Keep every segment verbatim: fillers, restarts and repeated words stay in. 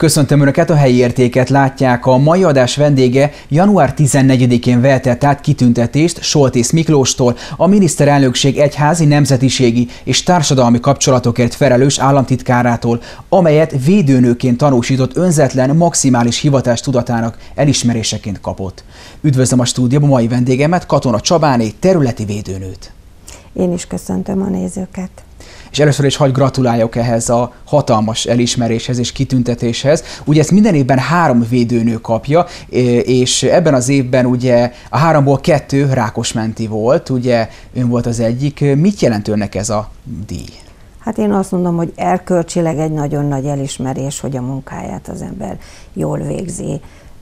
Köszöntöm Önöket, a helyi értéket látják. A mai adás vendége január tizennegyedikén vehetett át kitüntetést Soltész Miklóstól, a miniszterelnökség egyházi, nemzetiségi és társadalmi kapcsolatokért felelős államtitkárától, amelyet védőnőként tanúsított önzetlen, maximális hivatás tudatának elismeréseként kapott. Üdvözlöm a stúdióban mai vendégemet, Katona Csabáné, területi védőnőt. Én is köszöntöm a nézőket. És először is hadd gratuláljak ehhez a hatalmas elismeréshez és kitüntetéshez. Ugye ezt minden évben három védőnő kapja, és ebben az évben ugye a háromból kettő Rákosmenti volt, ugye ön volt az egyik. Mit jelent önnek ez a díj? Hát én azt mondom, hogy erkölcsileg egy nagyon nagy elismerés, hogy a munkáját az ember jól végzi.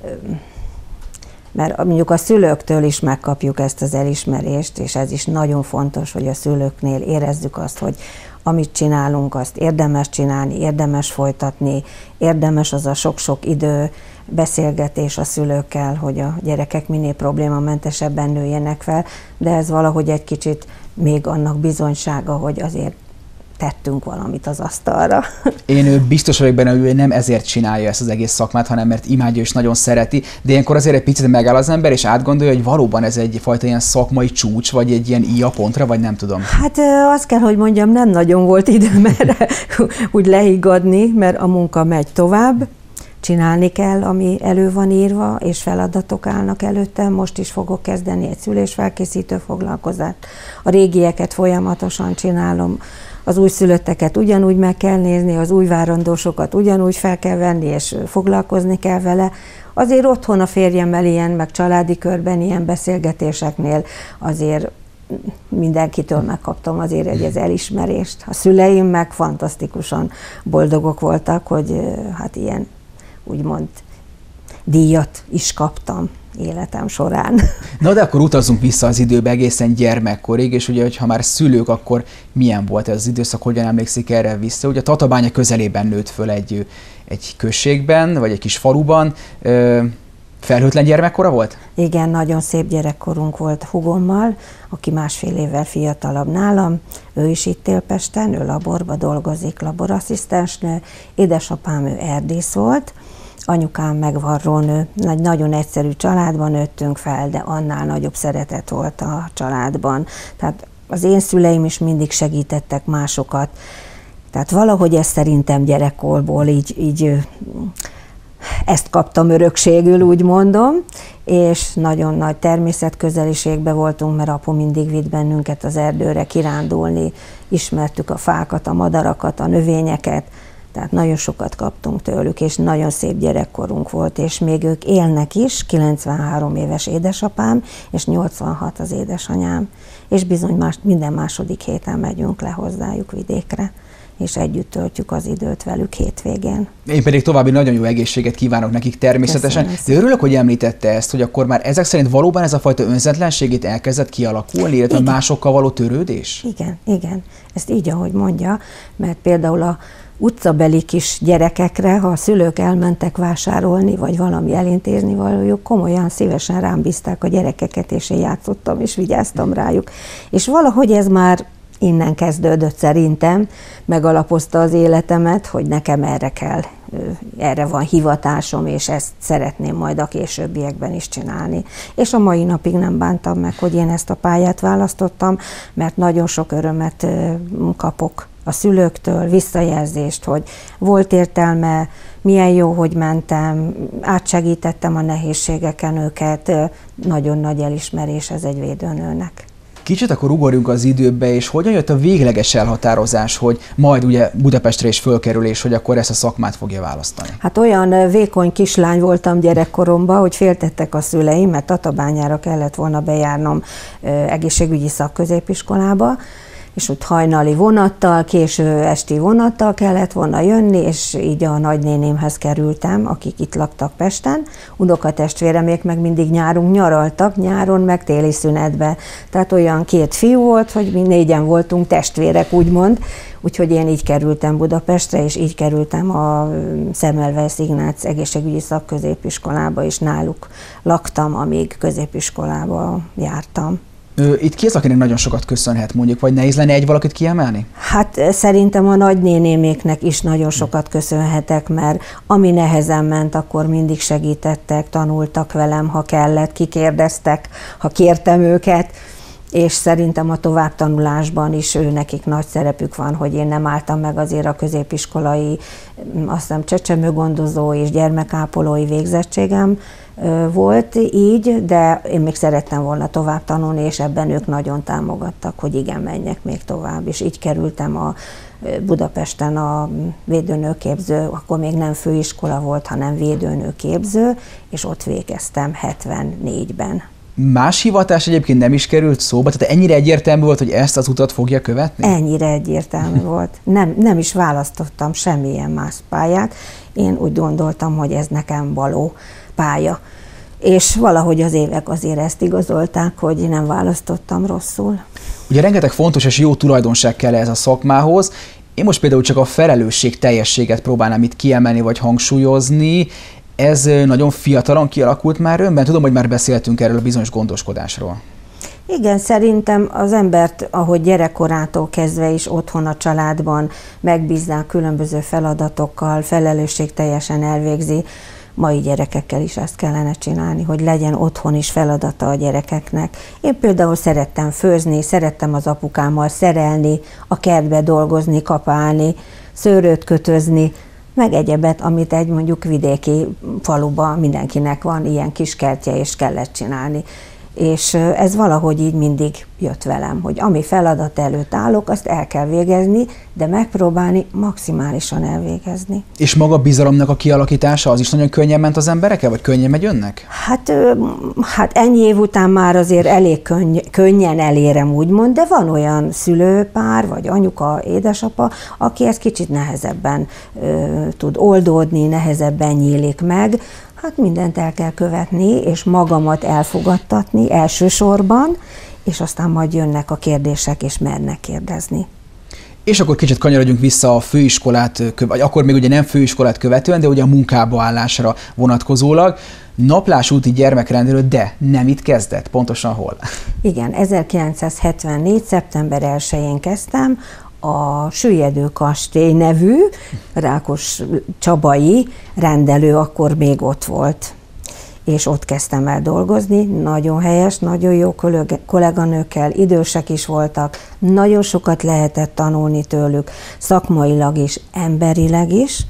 Mert mondjuk a szülőktől is megkapjuk ezt az elismerést, és ez is nagyon fontos, hogy a szülőknél érezzük azt, hogy amit csinálunk, azt érdemes csinálni, érdemes folytatni, érdemes az a sok-sok idő, beszélgetés a szülőkkel, hogy a gyerekek minél problémamentesebben nőjenek fel, de ez valahogy egy kicsit még annak bizonysága, hogy azért tettünk valamit az asztalra. Én biztos vagyok benne, hogy nem ezért csinálja ezt az egész szakmát, hanem mert imádja és nagyon szereti, de ilyenkor azért egy picit megáll az ember, és átgondolja, hogy valóban ez egyfajta ilyen szakmai csúcs, vagy egy ilyen íjapontra, vagy nem tudom. Hát azt kell, hogy mondjam, nem nagyon volt időm erre úgy lehiggadni, mert a munka megy tovább, csinálni kell, ami elő van írva, és feladatok állnak előttem. Most is fogok kezdeni egy szülésfelkészítő foglalkozást. A régieket folyamatosan csinálom. Az újszülötteket ugyanúgy meg kell nézni, az új várandósokat ugyanúgy fel kell venni, és foglalkozni kell vele. Azért otthon a férjemmel ilyen, meg családi körben ilyen beszélgetéseknél azért mindenkitől megkaptam azért egy elismerést. A szüleim meg fantasztikusan boldogok voltak, hogy hát ilyen úgymond díjat is kaptam életem során. Na de akkor utazzunk vissza az időbe egészen gyermekkorig, és ugye, hogyha már szülők, akkor milyen volt ez az időszak, hogyan emlékszik erre vissza? Ugye Tatabánya közelében nőtt föl egy, egy községben, vagy egy kis faluban. Felhőtlen gyermekkora volt? Igen, nagyon szép gyerekkorunk volt húgommal, aki másfél évvel fiatalabb nálam. Ő is itt él Pesten, ő laborba dolgozik, laborasszisztensnő. Édesapám ő erdész volt, anyukám meg varrónő. Egy nagyon egyszerű családban nőttünk fel, de annál nagyobb szeretet volt a családban. Tehát az én szüleim is mindig segítettek másokat. Tehát valahogy ezt szerintem gyerekkorból így, így ezt kaptam örökségül, úgy mondom, és nagyon nagy természetközeliségben voltunk, mert apu mindig vitt bennünket az erdőre kirándulni, ismertük a fákat, a madarakat, a növényeket, tehát nagyon sokat kaptunk tőlük, és nagyon szép gyerekkorunk volt, és még ők élnek is, kilencvenhárom éves édesapám, és nyolcvanhat az édesanyám, és bizony más, minden második héten megyünk le hozzájuk vidékre, és együtt töltjük az időt velük hétvégén. Én pedig további nagyon jó egészséget kívánok nekik természetesen. De örülök, hogy említette ezt, hogy akkor már ezek szerint valóban ez a fajta önzetlenségét elkezdett kialakulni, illetve igen. Másokkal való törődés? Igen, igen. Ezt így, ahogy mondja, mert például a utcabeli kis gyerekekre, ha a szülők elmentek vásárolni, vagy valami elintézni valójuk, komolyan szívesen rám bízták a gyerekeket, és én játszottam, és vigyáztam rájuk. És valahogy ez már innen kezdődött szerintem, megalapozta az életemet, hogy nekem erre kell, erre van hivatásom, és ezt szeretném majd a későbbiekben is csinálni. És a mai napig nem bántam meg, hogy én ezt a pályát választottam, mert nagyon sok örömet kapok a szülőktől, visszajelzést, hogy volt értelme, milyen jó, hogy mentem, átsegítettem a nehézségeken őket, nagyon nagy elismerés ez egy védőnőnek. Kicsit akkor ugorjunk az időbe, és hogyan jött a végleges elhatározás, hogy majd ugye Budapestre is fölkerülés, hogy akkor ezt a szakmát fogja választani? Hát olyan vékony kislány voltam gyerekkoromban, hogy féltettek a szüleim, mert Tatabányára kellett volna bejárnom egészségügyi szakközépiskolába, és ott hajnali vonattal, késő esti vonattal kellett volna jönni, és így a nagynénémhez kerültem, akik itt laktak Pesten. Unokatestvéremék meg mindig nyáron nyaraltak, nyáron meg téli szünetbe. Tehát olyan két fiú volt, hogy mi négyen voltunk testvérek, úgymond. Úgyhogy én így kerültem Budapestre, és így kerültem a Semmelweis Ignác egészségügyi szakközépiskolába, és náluk laktam, amíg középiskolába jártam. Itt ki az, akinek nagyon sokat köszönhet mondjuk, vagy nehéz lenne egy valakit kiemelni? Hát szerintem a nagynénéméknek is nagyon sokat köszönhetek, mert ami nehezen ment, akkor mindig segítettek, tanultak velem, ha kellett, kikérdeztek, ha kértem őket, és szerintem a továbbtanulásban is ő nekik nagy szerepük van, hogy én nem álltam meg azért a középiskolai, azt hiszem csecsemőgondozó és gyermekápolói végzettségem volt így, de én még szerettem volna tovább tanulni, és ebben ők nagyon támogattak, hogy igen, menjek még tovább, és így kerültem a Budapesten a védőnőképző, akkor még nem főiskola volt, hanem védőnőképző, és ott végeztem hetvennégyben. Más hivatás egyébként nem is került szóba? Tehát ennyire egyértelmű volt, hogy ezt az utat fogja követni? Ennyire egyértelmű volt. Nem, nem is választottam semmilyen más pályát. Én úgy gondoltam, hogy ez nekem való pálya. És valahogy az évek azért ezt igazolták, hogy nem választottam rosszul. Ugye rengeteg fontos és jó tulajdonság kell ez a szakmához. Én most például csak a felelősség teljességet próbálnám itt kiemelni vagy hangsúlyozni. Ez nagyon fiatalon kialakult már önben? Tudom, hogy már beszéltünk erről a bizonyos gondoskodásról. Igen, szerintem az embert, ahogy gyerekkorától kezdve is otthon a családban megbízzák különböző feladatokkal, felelősségteljesen elvégzi, mai gyerekekkel is ezt kellene csinálni, hogy legyen otthon is feladata a gyerekeknek. Én például szerettem főzni, szerettem az apukámmal szerelni, a kertbe dolgozni, kapálni, szőröt kötözni, meg egyebet, amit egy mondjuk vidéki faluban mindenkinek van, ilyen kis kertje, és kellett csinálni. És ez valahogy így mindig jött velem, hogy ami feladat előtt állok, azt el kell végezni, de megpróbálni maximálisan elvégezni. És maga a bizalomnak a kialakítása az is nagyon könnyen ment az emberekkel, vagy könnyen megy önnek? Hát, hát ennyi év után már azért elég könny könnyen elérem, úgymond, de van olyan szülőpár, vagy anyuka, édesapa, aki ezt kicsit nehezebben ö, tud oldódni, nehezebben nyílik meg. Hát mindent el kell követni, és magamat elfogadtatni elsősorban, és aztán majd jönnek a kérdések, és mernek kérdezni. És akkor kicsit kanyarodjunk vissza a főiskolát, vagy akkor még ugye nem főiskolát követően, de ugye a munkába állásra vonatkozólag. Naplás úti gyermekrendelő, de nem itt kezdett, pontosan hol? Igen, ezerkilencszázhetvennégy. szeptember elsején kezdtem, a Süllyedő Kastély nevű Rákos Csabai rendelő akkor még ott volt, és ott kezdtem el dolgozni, nagyon helyes, nagyon jó kolléganőkkel, idősek is voltak, nagyon sokat lehetett tanulni tőlük, szakmailag is, emberileg is,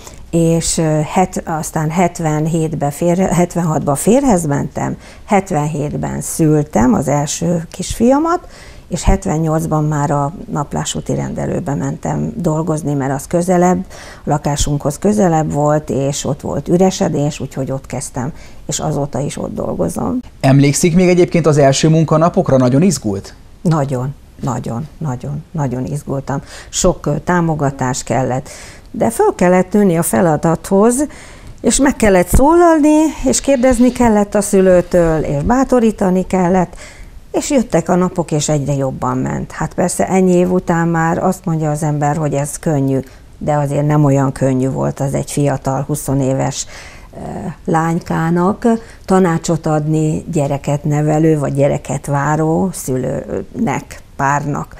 és het, aztán hetvenhétben, fér, hetvenhatban férhez mentem, hetvenhétben szültem az első kisfiamat, és hetvennyolcban már a naplásúti rendelőbe mentem dolgozni, mert az közelebb, a lakásunkhoz közelebb volt, és ott volt üresedés, úgyhogy ott kezdtem, és azóta is ott dolgozom. Emlékszik még egyébként az első munkanapokra? Nagyon izgult? Nagyon, nagyon, nagyon, nagyon izgultam. Sok támogatás kellett, de föl kellett nőni a feladathoz, és meg kellett szólalni, és kérdezni kellett a szülőtől, és bátorítani kellett, és jöttek a napok, és egyre jobban ment. Hát persze ennyi év után már azt mondja az ember, hogy ez könnyű, de azért nem olyan könnyű volt az egy fiatal, huszonéves lánykának tanácsot adni gyereket nevelő, vagy gyereket váró szülőnek, párnak.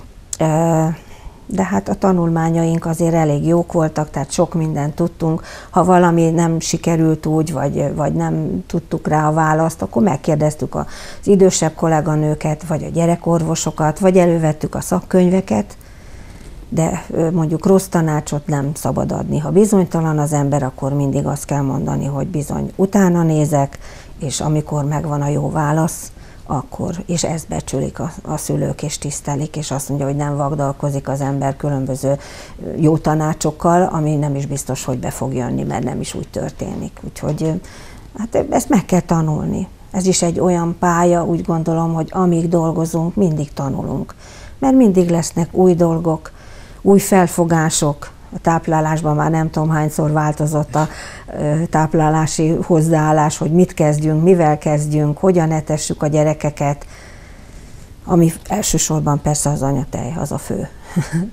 De hát a tanulmányaink azért elég jók voltak, tehát sok mindent tudtunk. Ha valami nem sikerült úgy, vagy, vagy nem tudtuk rá a választ, akkor megkérdeztük az idősebb kolléganőket, vagy a gyerekorvosokat, vagy elővettük a szakkönyveket, de mondjuk rossz tanácsot nem szabad adni. Ha bizonytalan az ember, akkor mindig azt kell mondani, hogy bizony utána nézek, és amikor megvan a jó válasz, akkor, és ezt becsülik a, a szülők, és tisztelik, és azt mondja, hogy nem vagdalkozik az ember különböző jó tanácsokkal, ami nem is biztos, hogy be fog jönni, mert nem is úgy történik. Úgyhogy hát ezt meg kell tanulni. Ez is egy olyan pálya, úgy gondolom, hogy amíg dolgozunk, mindig tanulunk. Mert mindig lesznek új dolgok, új felfogások. A táplálásban már nem tudom hányszor változott a táplálási hozzáállás, hogy mit kezdjünk, mivel kezdjünk, hogyan etessük a gyerekeket, ami elsősorban persze az anyatej, az a fő.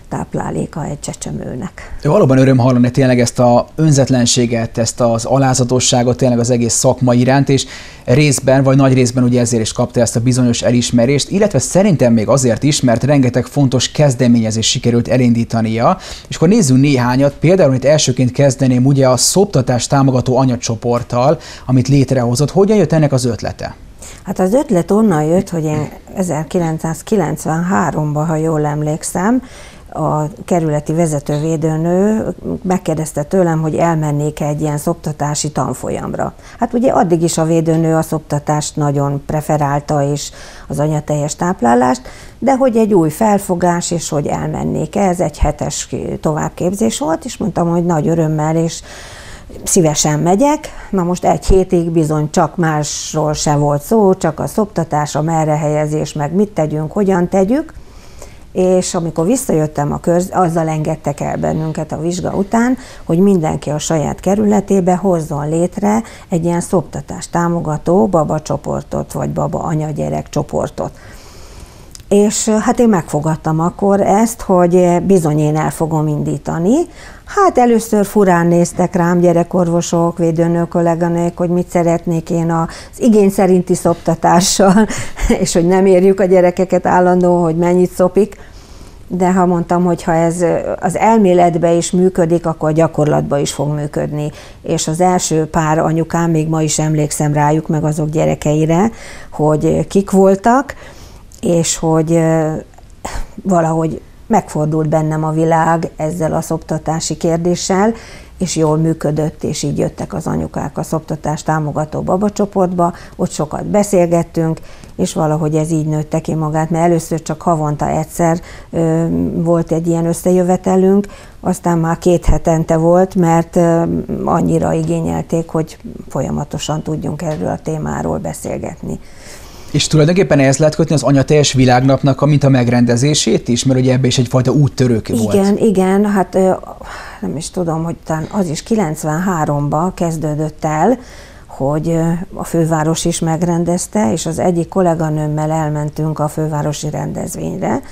tápláléka egy csecsemőnek. Valóban öröm hallani tényleg ezt az önzetlenséget, ezt az alázatosságot tényleg az egész szakma iránt, és részben, vagy nagy részben ugye ezért is kapta ezt a bizonyos elismerést, illetve szerintem még azért is, mert rengeteg fontos kezdeményezés sikerült elindítania, és akkor nézzünk néhányat, például itt elsőként kezdeném ugye a szoptatás támogató anyacsoporttal, amit létrehozott. Hogyan jött ennek az ötlete? Hát az ötlet onnan jött, hogy én ezerkilencszázkilencvenháromban, ha jól emlékszem, a kerületi vezetővédőnő megkérdezte tőlem, hogy elmennék egy ilyen szoptatási tanfolyamra. Hát ugye addig is a védőnő a szoptatást nagyon preferálta, és az anyateljes táplálást, de hogy egy új felfogás, és hogy elmennék. Ez egy hetes továbbképzés volt, és mondtam, hogy nagy örömmel, és szívesen megyek. Na most egy hétig bizony csak másról se volt szó, csak a szoptatás, a merre helyezés, meg mit tegyünk, hogyan tegyük. És amikor visszajöttem a körz, azzal engedtek el bennünket a vizsga után, hogy mindenki a saját kerületébe hozzon létre egy ilyen szoptatás támogató baba csoportot, vagy baba-anya-gyerek csoportot. És hát én megfogadtam akkor ezt, hogy bizony én el fogom indítani. Hát először furán néztek rám gyerekorvosok, védőnő kolléganők, hogy mit szeretnék én az igény szerinti szoptatással, és hogy nem érjük a gyerekeket állandóan, hogy mennyit szopik. De ha mondtam, hogy ha ez az elméletben is működik, akkor a gyakorlatban is fog működni. És az első pár anyukám, még ma is emlékszem rájuk, meg azok gyerekeire, hogy kik voltak, és hogy valahogy megfordult bennem a világ ezzel a szoptatási kérdéssel, és jól működött, és így jöttek az anyukák a szoptatás támogató babacsoportba, ott sokat beszélgettünk, és valahogy ez így nőtte ki magát, mert először csak havonta egyszer ö, volt egy ilyen összejövetelünk, aztán már két hetente volt, mert ö, annyira igényelték, hogy folyamatosan tudjunk erről a témáról beszélgetni. És tulajdonképpen ez lehet kötni az anyateljes világnapnak a mint a megrendezését is, mert ugye ebbe is egyfajta úttörő volt. Igen, igen, hát nem is tudom, hogy talán az is kilencvenháromban kezdődött el, hogy a főváros is megrendezte, és az egyik kolléganőmmel elmentünk a fővárosi rendezvényre,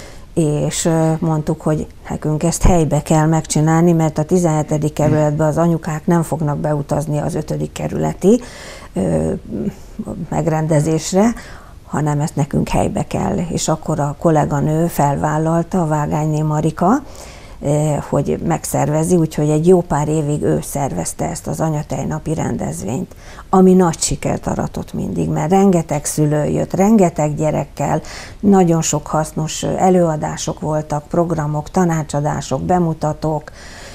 és mondtuk, hogy nekünk ezt helybe kell megcsinálni, mert a tizenhetedik kerületben az anyukák nem fognak beutazni az ötödik kerületi ö, megrendezésre, hanem ezt nekünk helybe kell. És akkor a kolléganő felvállalta, a Vágányné Marika, hogy megszervezi, úgyhogy egy jó pár évig ő szervezte ezt az anyatejnapi rendezvényt, ami nagy sikert aratott mindig, mert rengeteg szülő jött, rengeteg gyerekkel, nagyon sok hasznos előadások voltak, programok, tanácsadások, bemutatók,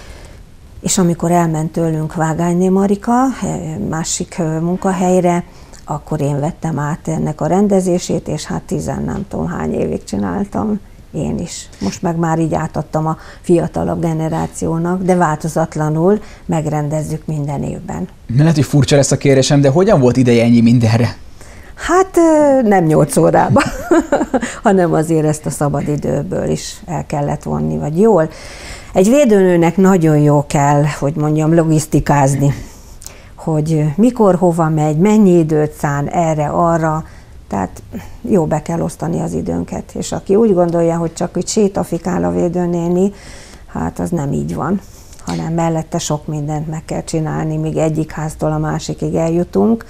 és amikor elment tőlünk Vágányné Marika másik munkahelyre, akkor én vettem át ennek a rendezését, és hát tizen nem tudom hány évig csináltam. Én is. Most meg már így átadtam a fiatalabb generációnak, de változatlanul megrendezzük minden évben. Lehet, hogy furcsa lesz a kérdésem, de hogyan volt ideje ennyi mindenre? Hát nem nyolc órában, hanem azért ezt a szabadidőből is el kellett vonni, vagy jól. Egy védőnőnek nagyon jó kell, hogy mondjam, logisztikázni, hogy mikor, hova megy, mennyi időt szán erre, arra. Tehát jó be kell osztani az időnket, és aki úgy gondolja, hogy csak úgy sétafikál a védőnéni, hát az nem így van, hanem mellette sok mindent meg kell csinálni, míg egyik háztól a másikig eljutunk,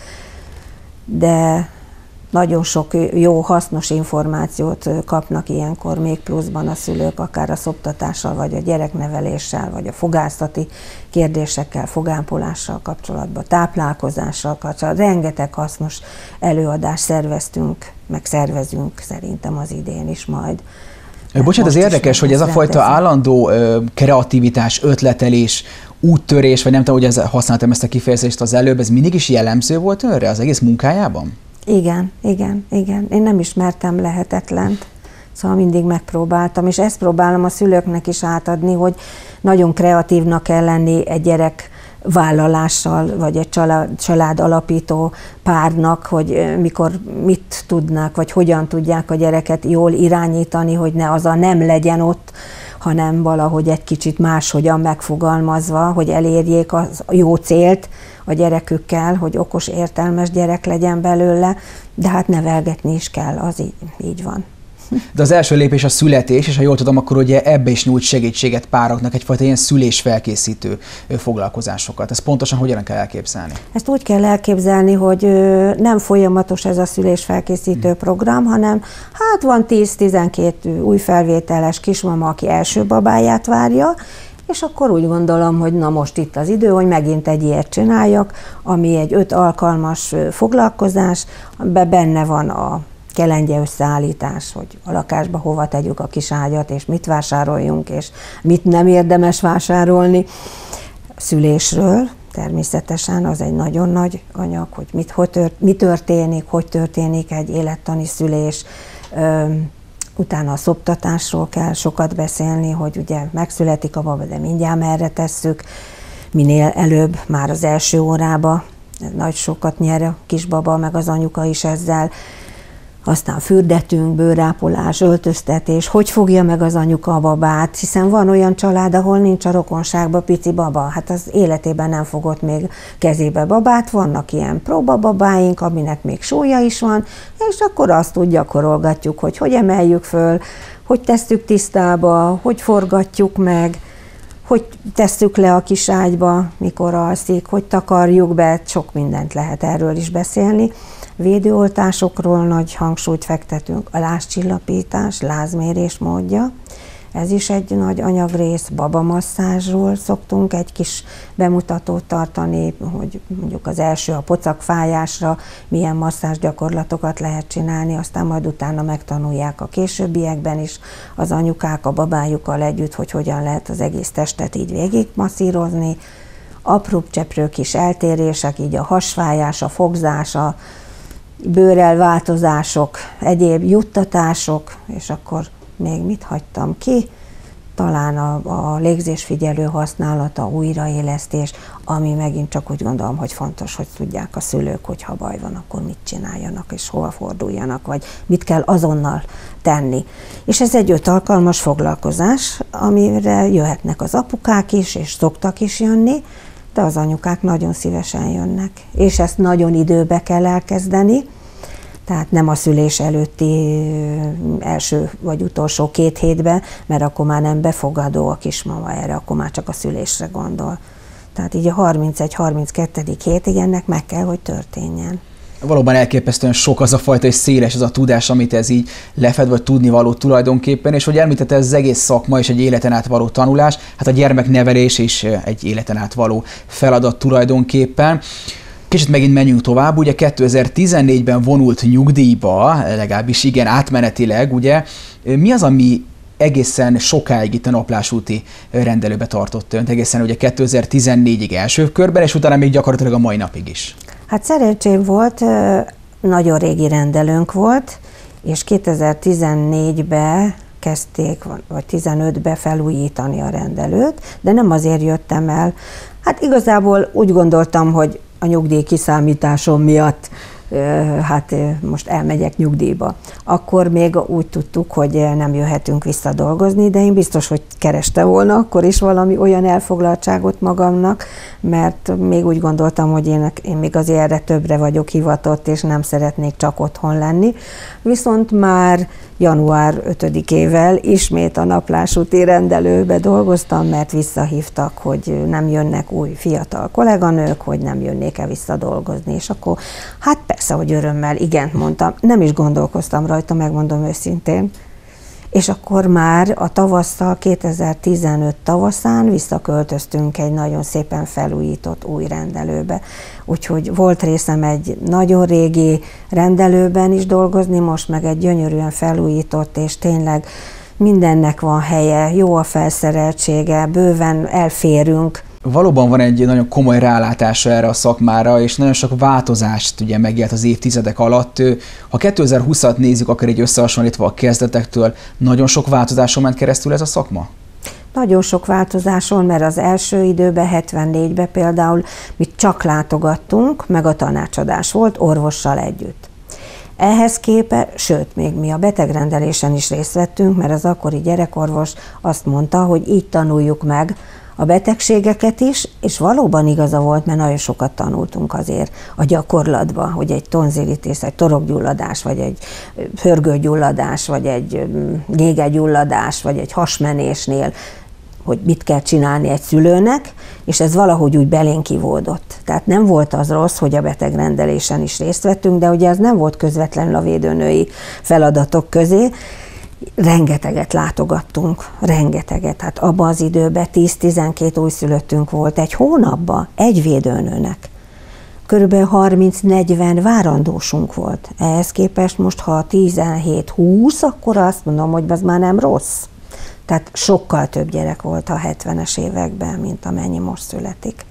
de nagyon sok jó, hasznos információt kapnak ilyenkor még pluszban a szülők, akár a szoptatással, vagy a gyerekneveléssel, vagy a fogászati kérdésekkel, fogápolással kapcsolatban, táplálkozással kapcsolatban. Rengeteg hasznos előadást szerveztünk, meg szervezünk szerintem az idén is majd. Bocsánat, ez érdekes, hogy ez a fajta állandó ö, kreativitás, ötletelés, úttörés, vagy nem tudom, hogy ez, használtam ezt a kifejezést az előbb, ez mindig is jellemző volt önre az egész munkájában? Igen, igen, igen. Én nem ismertem lehetetlent, szóval mindig megpróbáltam, és ezt próbálom a szülőknek is átadni, hogy nagyon kreatívnak kell lenni egy gyerek vállalással, vagy egy család, család alapító párnak, hogy mikor mit tudnak, vagy hogyan tudják a gyereket jól irányítani, hogy ne az a nem legyen ott, hanem valahogy egy kicsit máshogyan megfogalmazva, hogy elérjék a jó célt a gyerekükkel, hogy okos, értelmes gyerek legyen belőle, de hát nevelgetni is kell, az így, így van. De az első lépés a születés, és ha jól tudom, akkor ugye ebbe is nyújt segítséget pároknak, egyfajta ilyen szülésfelkészítő foglalkozásokat. Ez pontosan hogyan kell elképzelni? Ezt úgy kell elképzelni, hogy nem folyamatos ez a szülésfelkészítő hmm. program, hanem hát van tíz-tizenkét új felvételes kismama, aki első babáját várja, és akkor úgy gondolom, hogy na most itt az idő, hogy megint egy ilyet csináljak, ami egy öt alkalmas foglalkozás, be benne van a kelengye összeállítás, hogy a lakásba hova tegyük a kis ágyat, és mit vásároljunk, és mit nem érdemes vásárolni. Szülésről természetesen az egy nagyon nagy anyag, hogy mit, hogy tört, mi történik, hogy történik egy élettani szülés. Utána a szoptatásról kell sokat beszélni, hogy ugye megszületik a baba, de mindjárt merre tesszük, minél előbb, már az első órába. Nagy sokat nyer a kisbaba, meg az anyuka is ezzel. Aztán fürdetünk, bőrápolás, öltöztetés, hogy fogja meg az anyuka a babát, hiszen van olyan család, ahol nincs a rokonságban pici baba, hát az életében nem fogott még kezébe babát, vannak ilyen próbababáink, aminek még súlya is van, és akkor azt úgy gyakorolgatjuk, hogy hogy emeljük föl, hogy tesszük tisztába, hogy forgatjuk meg, hogy tesszük le a kis ágyba, mikor alszik, hogy takarjuk be, sok mindent lehet erről is beszélni. Védőoltásokról nagy hangsúlyt fektetünk, a lázcsillapítás, lázmérés módja, ez is egy nagy anyagrész, babamasszázsról szoktunk egy kis bemutatót tartani, hogy mondjuk az első a pocakfájásra milyen masszázs gyakorlatokat lehet csinálni, aztán majd utána megtanulják a későbbiekben is az anyukák a babájukkal együtt, hogy hogyan lehet az egész testet így végig masszírozni. Apróbb cseprő kis eltérések, így a hasfájás, a fogzás, a bőrelváltozások, egyéb juttatások, és akkor még mit hagytam ki? Talán a, a légzésfigyelő használata, újraélesztés, ami megint csak úgy gondolom, hogy fontos, hogy tudják a szülők, hogy ha baj van, akkor mit csináljanak, és hova forduljanak, vagy mit kell azonnal tenni. És ez egy öt alkalmas foglalkozás, amire jöhetnek az apukák is, és szoktak is jönni, de az anyukák nagyon szívesen jönnek, és ezt nagyon időbe kell elkezdeni, tehát nem a szülés előtti első vagy utolsó két hétben, mert akkor már nem befogadó a kismama erre, akkor már csak a szülésre gondol. Tehát így a harmincegy-harminckettő hétig ennek meg kell, hogy történjen. Valóban elképesztően sok az a fajta, és széles az a tudás, amit ez így lefed, vagy tudnivaló tulajdonképpen, és hogy említette, ez az egész szakma és egy életen át való tanulás, hát a gyermeknevelés is egy életen át való feladat tulajdonképpen. Kicsit megint menjünk tovább, ugye kétezer-tizennégyben vonult nyugdíjba, legalábbis igen, átmenetileg, ugye, mi az, ami egészen sokáig itt a Naplás úti rendelőbe tartott önt, egészen ugye kétezer-tizennégyig első körben, és utána még gyakorlatilag a mai napig is? Hát szerencsém volt, nagyon régi rendelőnk volt, és kétezer-tizennégyben kezdték, vagy tizenötben felújítani a rendelőt, de nem azért jöttem el. Hát igazából úgy gondoltam, hogy a nyugdíj kiszámításom miatt hát most elmegyek nyugdíjba. Akkor még úgy tudtuk, hogy nem jöhetünk vissza dolgozni, de én biztos, hogy kereste volna akkor is valami olyan elfoglaltságot magamnak, mert még úgy gondoltam, hogy én, én még azért erre többre vagyok hivatott, és nem szeretnék csak otthon lenni. Viszont már január ötödikével ismét a Naplás úti rendelőbe dolgoztam, mert visszahívtak, hogy nem jönnek új fiatal kolléganők, hogy nem jönnék-e vissza dolgozni, és akkor hát persze, hogy örömmel igent mondtam, nem is gondolkoztam rajta, megmondom őszintén. És akkor már a tavasszal, kétezer-tizenöt tavaszán visszaköltöztünk egy nagyon szépen felújított új rendelőbe. Úgyhogy volt részem egy nagyon régi rendelőben is dolgozni, most meg egy gyönyörűen felújított, és tényleg mindennek van helye, jó a felszereltsége, bőven elférünk. Valóban van egy nagyon komoly rálátása erre a szakmára, és nagyon sok változást ugye megélt az évtizedek alatt. Ha kétezer-húszat nézzük, akkor egy összehasonlítva a kezdetektől, nagyon sok változáson ment keresztül ez a szakma? Nagyon sok változáson, mert az első időben, hetvennégyben például mi csak látogattunk, meg a tanácsadás volt orvossal együtt. Ehhez képe, sőt, még mi a betegrendelésen is részt vettünk, mert az akkori gyerekorvos azt mondta, hogy így tanuljuk meg a betegségeket is, és valóban igaza volt, mert nagyon sokat tanultunk azért a gyakorlatban, hogy egy tonzilitis, egy torokgyulladás, vagy egy hörgőgyulladás, vagy egy gégegyulladás, vagy egy hasmenésnél, hogy mit kell csinálni egy szülőnek, és ez valahogy úgy belénk kivódott. Tehát nem volt az rossz, hogy a betegrendelésen is részt vettünk, de ugye ez nem volt közvetlenül a védőnői feladatok közé. Rengeteget látogattunk, rengeteget. Hát abban az időben tíz-tizenkét újszülöttünk volt egy hónapban, egy védőnőnek. Körülbelül harminc-negyven várandósunk volt. Ehhez képest most, ha tizenhét-húsz, akkor azt mondom, hogy az már nem rossz. Tehát sokkal több gyerek volt a hetvenes években, mint amennyi most születik.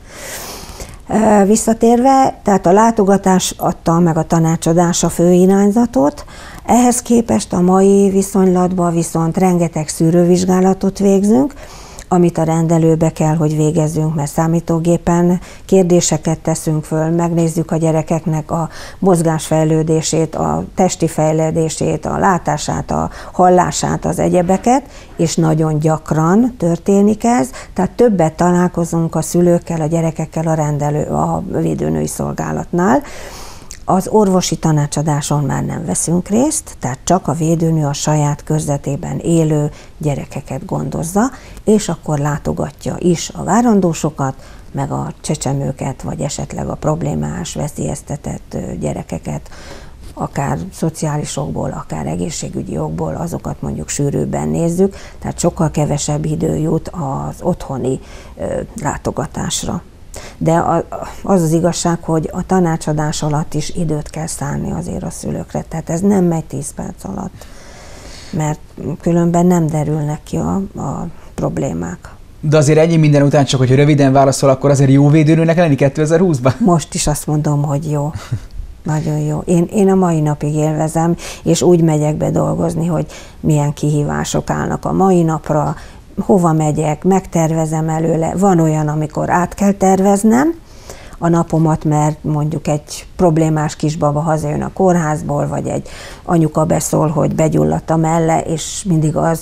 Visszatérve, tehát a látogatás adta meg a tanácsadás a fő irányzatot, ehhez képest a mai viszonylatban viszont rengeteg szűrővizsgálatot végzünk, amit a rendelőbe kell, hogy végezzünk, mert számítógépen kérdéseket teszünk föl, megnézzük a gyerekeknek a mozgásfejlődését, a testi fejlődését, a látását, a hallását, az egyebeket, és nagyon gyakran történik ez, tehát többet találkozunk a szülőkkel, a gyerekekkel a rendelő, a védőnői szolgálatnál. Az orvosi tanácsadáson már nem veszünk részt, tehát csak a védőnő a saját körzetében élő gyerekeket gondozza, és akkor látogatja is a várandósokat, meg a csecsemőket, vagy esetleg a problémás, veszélyeztetett gyerekeket, akár szociális okból, akár egészségügyi okból, azokat mondjuk sűrűbben nézzük, tehát sokkal kevesebb idő jut az otthoni látogatásra. De az az igazság, hogy a tanácsadás alatt is időt kell szánni azért a szülőkre, tehát ez nem megy tíz perc alatt, mert különben nem derülnek ki a, a problémák. De azért ennyi minden után, csak hogy röviden válaszol, akkor azért jó védőnőnek lenni kétezer-húszban? Most is azt mondom, hogy jó. Nagyon jó. Én, én a mai napig élvezem, és úgy megyek be dolgozni, hogy milyen kihívások állnak a mai napra, hova megyek, megtervezem előle. Van olyan, amikor át kell terveznem a napomat, mert mondjuk egy problémás kisbaba hazajön a kórházból, vagy egy anyuka beszól, hogy begyulladt a melle, és mindig az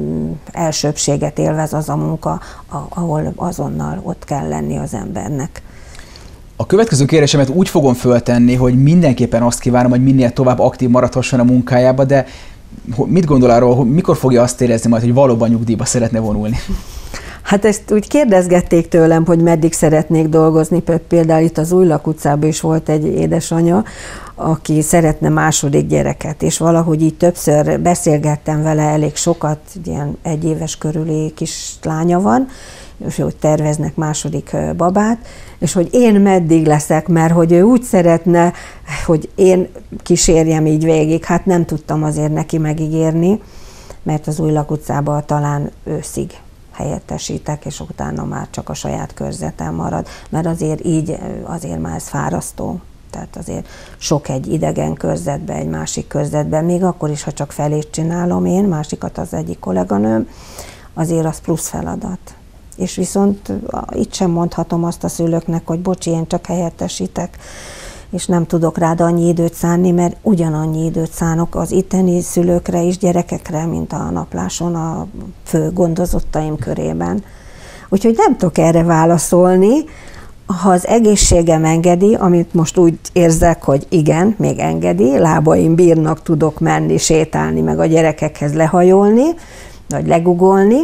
elsőbbséget élvez az a munka, ahol azonnal ott kell lenni az embernek. A következő kérdésemet úgy fogom föltenni, hogy mindenképpen azt kívánom, hogy minél tovább aktív maradhasson a munkájába, de mit gondol arról, hogy mikor fogja azt érezni majd, hogy valóban nyugdíjba szeretne vonulni? Hát ezt úgy kérdezgették tőlem, hogy meddig szeretnék dolgozni. Például itt az Újlak utcában is volt egy édesanya, aki szeretne második gyereket, és valahogy így többször beszélgettem vele, elég sokat, ilyen egy éves körüli kislánya van, és hogy terveznek második babát, és hogy én meddig leszek, mert hogy ő úgy szeretne, hogy én kísérjem így végig. Hát nem tudtam azért neki megígérni, mert az Újlak utcában talán őszig helyettesítek, és utána már csak a saját körzetem marad, mert azért így, azért már ez fárasztó. Tehát azért sok egy idegen körzetben, egy másik körzetben, még akkor is, ha csak felét csinálom én, másikat az egyik kolléganőm, azért az plusz feladat. És viszont itt sem mondhatom azt a szülőknek, hogy bocsi, én csak helyettesítek, és nem tudok rád annyi időt szánni, mert ugyanannyi időt szánok az itteni szülőkre és gyerekekre, mint a napláson a fő gondozottaim körében. Úgyhogy nem tudok erre válaszolni. Ha az egészségem engedi, amit most úgy érzek, hogy igen, még engedi, lábaim bírnak, tudok menni, sétálni, meg a gyerekekhez lehajolni, vagy legugolni,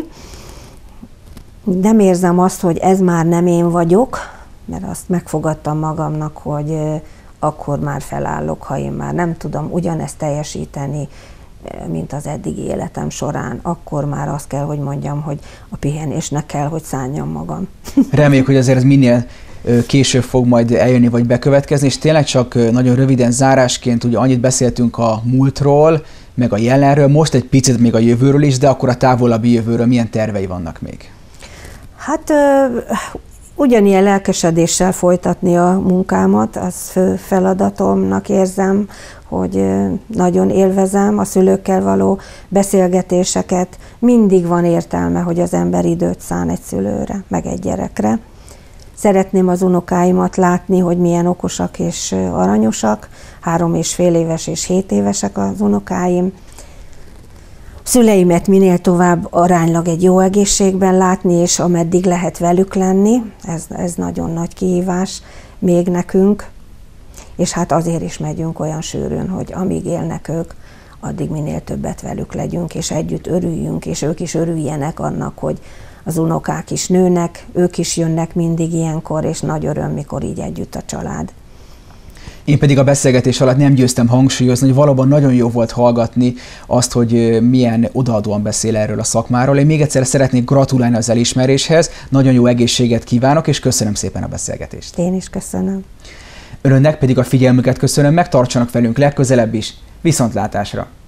nem érzem azt, hogy ez már nem én vagyok, mert azt megfogadtam magamnak, hogy akkor már felállok, ha én már nem tudom ugyanezt teljesíteni, mint az eddigi életem során, akkor már azt kell, hogy mondjam, hogy a pihenésnek kell, hogy szánjam magam. Reméljük, hogy azért ez minél később fog majd eljönni, vagy bekövetkezni, és tényleg csak nagyon röviden zárásként, ugye annyit beszéltünk a múltról, meg a jelenről, most egy picit még a jövőről is, de akkor a távolabbi jövőről milyen tervei vannak még? Hát ugyanilyen lelkesedéssel folytatni a munkámat, az fő feladatomnak érzem, hogy nagyon élvezem a szülőkkel való beszélgetéseket. Mindig van értelme, hogy az ember időt szán egy szülőre, meg egy gyerekre. Szeretném az unokáimat látni, hogy milyen okosak és aranyosak. Három és fél éves és hét évesek az unokáim. szüleimet minél tovább aránylag egy jó egészségben látni, és ameddig lehet velük lenni, ez, ez nagyon nagy kihívás még nekünk, és hát azért is megyünk olyan sűrűn, hogy amíg élnek ők, addig minél többet velük legyünk, és együtt örüljünk, és ők is örüljenek annak, hogy az unokák is nőnek, ők is jönnek mindig ilyenkor, és nagy öröm, mikor így együtt a család. Én pedig a beszélgetés alatt nem győztem hangsúlyozni, hogy valóban nagyon jó volt hallgatni azt, hogy milyen odaadóan beszél erről a szakmáról. Én még egyszer szeretnék gratulálni az elismeréshez, nagyon jó egészséget kívánok, és köszönöm szépen a beszélgetést. Én is köszönöm. Önöknek pedig a figyelmüket köszönöm, meg tartsanak velünk legközelebb is. Viszontlátásra!